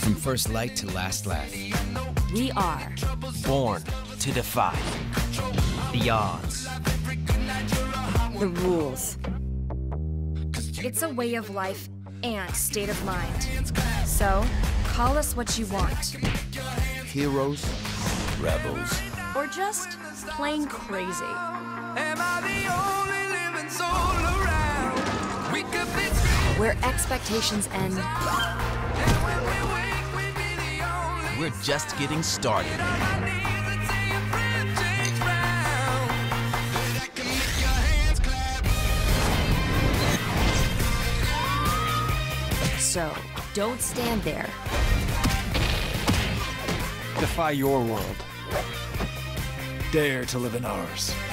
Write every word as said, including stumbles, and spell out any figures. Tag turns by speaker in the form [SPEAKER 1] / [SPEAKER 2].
[SPEAKER 1] From first light to last laugh.
[SPEAKER 2] We are
[SPEAKER 3] born to defy the odds.
[SPEAKER 2] the rules. It's a way of life and state of mind. So, call us what you want.
[SPEAKER 1] Heroes, rebels,
[SPEAKER 2] Or just plain crazy. Where expectations end,
[SPEAKER 3] We're just getting started.
[SPEAKER 2] so don't stand there.
[SPEAKER 4] Defy your world. Dare to live in ours.